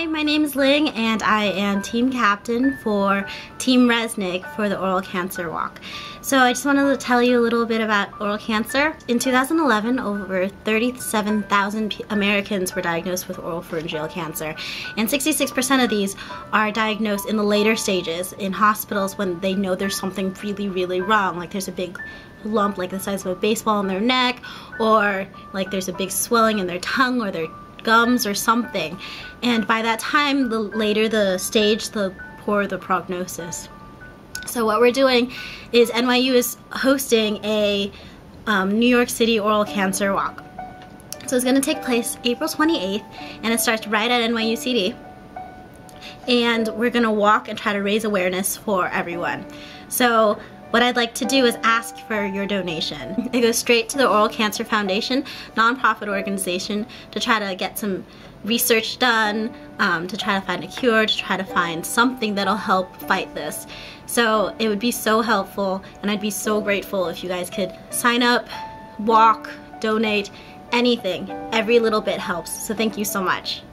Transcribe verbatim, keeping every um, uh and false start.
Hi, my name is Ling and I am team captain for Team Resnick for the Oral Cancer Walk. So I just wanted to tell you a little bit about oral cancer. In two thousand eleven, over thirty-seven thousand Americans were diagnosed with oral pharyngeal cancer, and sixty-six percent of these are diagnosed in the later stages in hospitals when they know there's something really, really wrong, like there's a big lump like the size of a baseball in their neck, or like there's a big swelling in their tongue or their gums or something. And by that time, the later the stage, the poorer the prognosis. So what we're doing is N Y U is hosting a um, New York City Oral Cancer Walk. So it's going to take place April twenty-eighth, and it starts right at N Y U C D. And we're going to walk and try to raise awareness for everyone. So what I'd like to do is ask for your donation. It goes straight to the Oral Cancer Foundation, nonprofit organization, to try to get some research done, um, to try to find a cure, to try to find something that'll help fight this. So it would be so helpful, and I'd be so grateful if you guys could sign up, walk, donate, anything. Every little bit helps. So thank you so much.